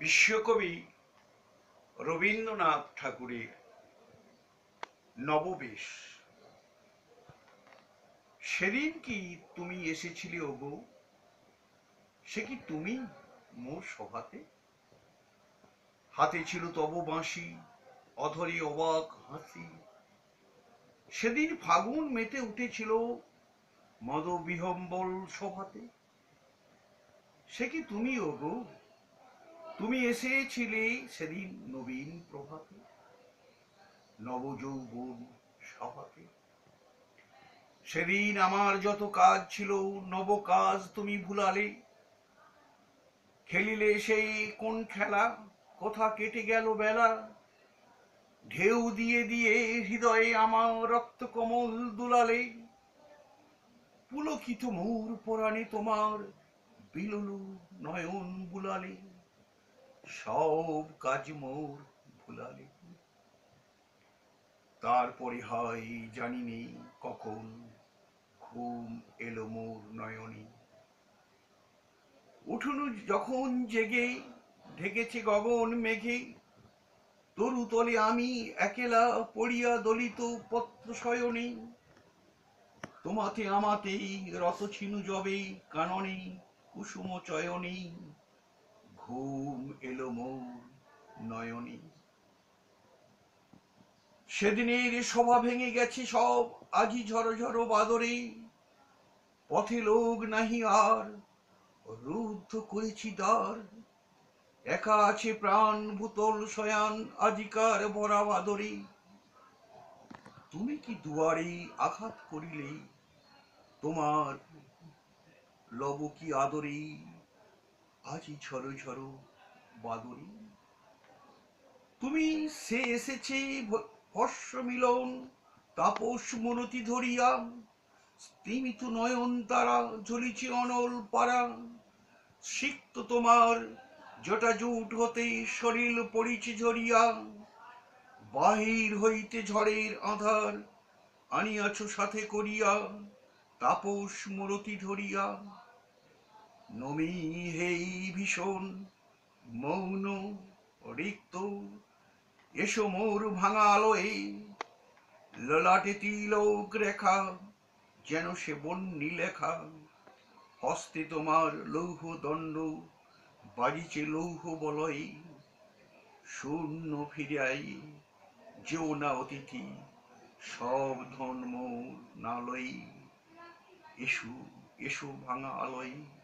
বিশ্বকবি রবীন্দ্রনাথ ঠাকুরের নববেশ। সেদিন কি তুমি এসেছিলে ওগো, সে কি তুমি মোর সভাতে? হাতে ছিল তব বাঁশি, অধরে অবাক হাসি। সেদিন ফাগুন মেতে উঠেছিল মদবিহম্বল সভাতে। সে কি তুমি ওগো, তুমি এসেছিলে সেদিন নবীন প্রভাতে, নবযৌবন সভাতে। সেদিন আমার যত কাজ ছিল নব কাজ তুমি ভুলালে। খেলিলে সেই কোন খেলা, কোথা কেটে গেল বেলা। ঢেউ দিয়ে দিয়ে হৃদয়ে আমার রক্ত কমল দুলালে। পুলকিত মোর পরাণে তোমার বিলুলু নয়ন বুলালে। সব কাজ মোর ভুলালে। তারপরে হয় জানিনি কখন ঘুম এলো মোর নয়নে। উঠুনু যখন জেগে ঢেকেছে গগন মেঘে। তরু তলে আমি একেলা পড়িয়া দলিত পত্র শয়নে। তোমাতে আমাতেই রত ছিনু যবে কাননে কুসুম চয়নে। ঘুম এলো মোর নয়নে। সেদিনের সভা ভেঙে গেছে সব আজি ঝড়ো ঝড়ো বাদরে। পথে লোক নাহি আর, রুদ্ধ করেছি দ্বার। একা আছে প্রাণ ভূতল শয়ান আজিকার ভরা বাদরে। তুমি কি দুয়ারে আঘাত করিলে, তোমার লব কি আদরে আজি ঝড়ো ঝড়ো বাদরে। তুমি সে এসেছে হর্ষ মিলন তাপস মনতি ধরিয়া। স্তিমিত নয়ন তারা ঝুলিছে অনল পারা। সিক্ত তোমার জটাজুট হতে শরীর পড়িছে ঝরিয়া। বাহির হইতে ঝড়ের আধার আনিয়াছ সাথে করিয়া, তাপস মূরতি ধরিয়া। নমি হেই ভীষণ মৌন রিক্ত, এসো মোর ভাঙা আলোয়। ললাটে তিলক রেখা, যেন সে বন্যি লেখা। হস্তে তোমার লৌহ দণ্ড, বাজিছে লৌহ বলয়। শূন্য ফিরাই যেও না অতিথি, সব ধন মোর নালয়। এসো এসো ভাঙা আলয়।